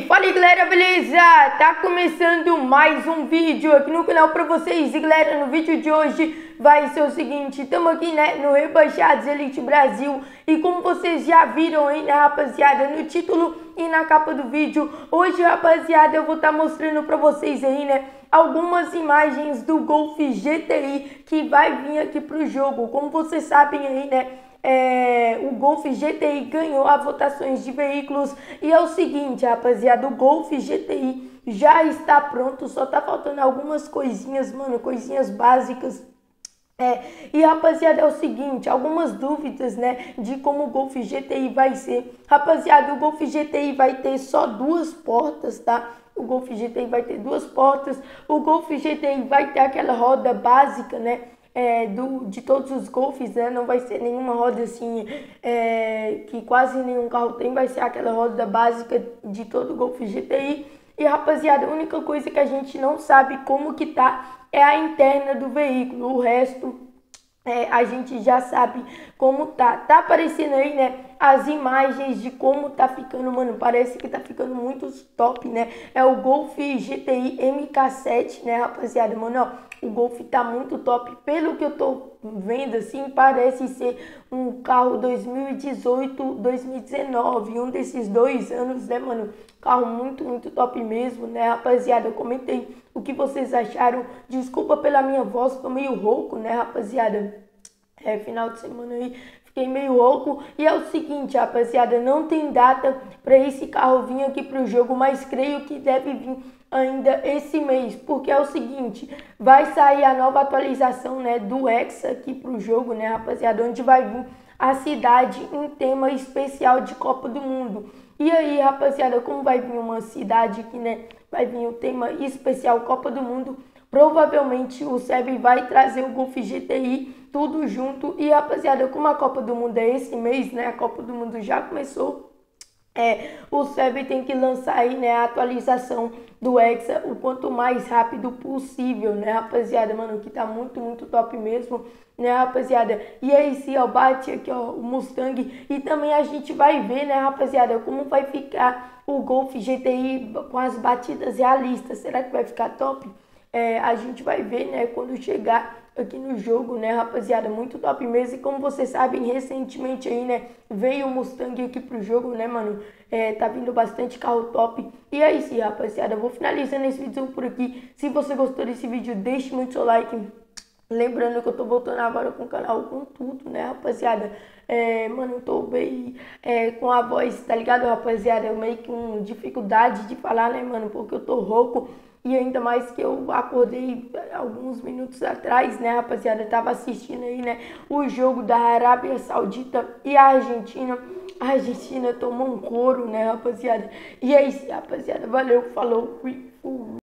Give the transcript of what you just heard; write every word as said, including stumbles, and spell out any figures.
Fala aí, galera, beleza? Tá começando mais um vídeo aqui no canal pra vocês. E galera, no vídeo de hoje vai ser o seguinte: estamos aqui, né, no Rebaixados Elite Brasil. E como vocês já viram aí, né, rapaziada, no título e na capa do vídeo, hoje, rapaziada, eu vou estar tá mostrando pra vocês aí, né, algumas imagens do Golf G T I que vai vir aqui pro jogo. Como vocês sabem aí, né, É, o Golf G T I ganhou as votações de veículos. E é o seguinte, rapaziada, o Golf G T I já está pronto, só tá faltando algumas coisinhas, mano, coisinhas básicas. É, e rapaziada, é o seguinte, algumas dúvidas, né, de como o Golf G T I vai ser. Rapaziada, o Golf G T I vai ter só duas portas, tá? O Golf G T I vai ter duas portas. O Golf G T I vai ter aquela roda básica, né? É, do, de todos os Golfs, né? Não vai ser nenhuma roda assim, é, que quase nenhum carro tem, vai ser aquela roda básica de todo o Golf G T I. E rapaziada, a única coisa que a gente não sabe como que tá é a interna do veículo. O resto é, a gente já sabe como tá. Tá aparecendo aí, né, as imagens de como tá ficando, mano. Parece que tá ficando muito top, né? É o Golf G T I M K sete, né, rapaziada? Mano, ó, o Golf tá muito top. Pelo que eu tô vendo, assim, parece ser um carro dois mil e dezoito, dois mil e dezenove, um desses dois anos, né, mano? Carro muito, muito top mesmo, né, rapaziada? Comentei o que vocês acharam. Desculpa pela minha voz, tô meio rouco, né, rapaziada? É, final de semana aí, fiquei meio rouco. E é o seguinte, rapaziada, não tem data para esse carro vir aqui pro jogo, mas creio que deve vir ainda esse mês, porque é o seguinte, vai sair a nova atualização, né, do Hexa aqui pro jogo, né, rapaziada, onde vai vir a cidade em tema especial de Copa do Mundo. E aí, rapaziada, como vai vir uma cidade aqui, né, vai vir o tema especial Copa do Mundo, provavelmente o S E B vai trazer o Golf G T I tudo junto. E rapaziada, como a Copa do Mundo é esse mês, né, a Copa do Mundo já começou, É, o S E B tem que lançar aí, né, a atualização do Hexa o quanto mais rápido possível, né, rapaziada, mano, que tá muito, muito top mesmo, né, rapaziada. E aí, se ó, bate aqui, ó, o Mustang. E também a gente vai ver, né, rapaziada, como vai ficar o Golf G T I com as batidas realistas. Será que vai ficar top? É, a gente vai ver, né, quando chegar aqui no jogo, né, rapaziada, muito top mesmo. E como vocês sabem, recentemente aí, né, veio o Mustang aqui pro jogo, né, mano, é, tá vindo bastante carro top. E é isso, rapaziada, eu vou finalizando esse vídeo por aqui. Se você gostou desse vídeo, deixe muito seu like. Lembrando que eu tô voltando agora com o canal com tudo, né, rapaziada. É, mano, eu tô bem é, com a voz, tá ligado, rapaziada? Eu meio que com dificuldade de falar, né, mano, porque eu tô rouco. E ainda mais que eu acordei alguns minutos atrás, né, rapaziada? Eu tava assistindo aí, né, o jogo da Arábia Saudita e a Argentina. A Argentina tomou um couro, né, rapaziada? E é isso, rapaziada. Valeu, falou, fui, fui.